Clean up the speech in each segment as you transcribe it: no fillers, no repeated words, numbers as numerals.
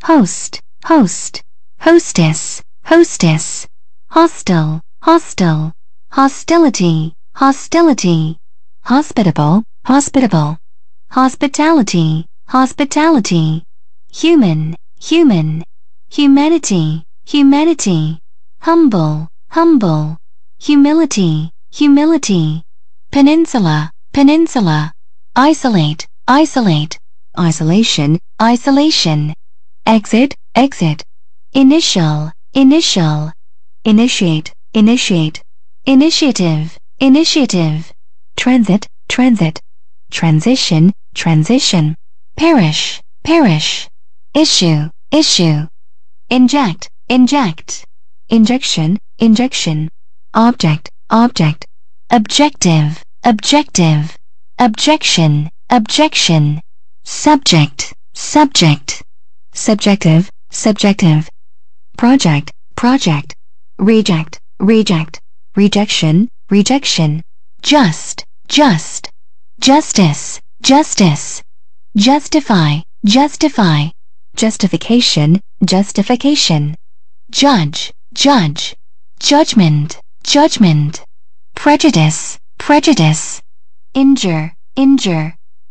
host, host, hostess, hostess, hostile, hostile, hostility, hostility, hospitable, hospitable, hospitality, hospitality, human, human, humanity, humanity, humble, humble, humility, humility, peninsula, peninsula, isolate, isolate, isolation, isolation, exit, exit, initial, initial, initiate, initiate, initiative, initiative, transit, transit, transition, transition, perish, perish, issue, issue, inject, inject, injection, injection, object, object, objective, objective, objection, objection, subject, subject, subjective, subjective, project, project, reject, reject, rejection, rejection, just, just, justice, justice, justify, justify, justification, justification, judge, judge, judgment, judgment, prejudice, prejudice, injure, injure,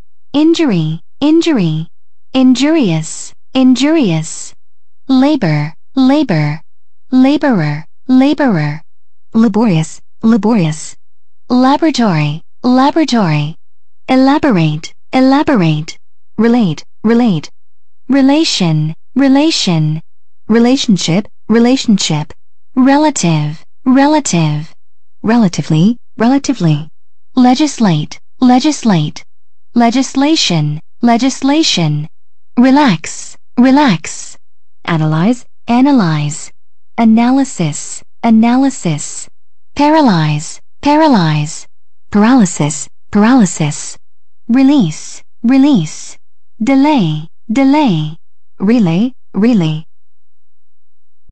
injury, injury, injurious, injurious, labor, labor, laborer, laborer, laborious, laborious, laboratory, laboratory, elaborate, elaborate, relate, relate, relation, relation, relationship, relationship, relative, relative, relatively, relatively, legislate, legislate, legislation, legislation, relax, relax, analyze, analyze, analysis, analysis, paralyze, paralyze, paralysis, paralysis, release, release, delay, delay, relay, relay,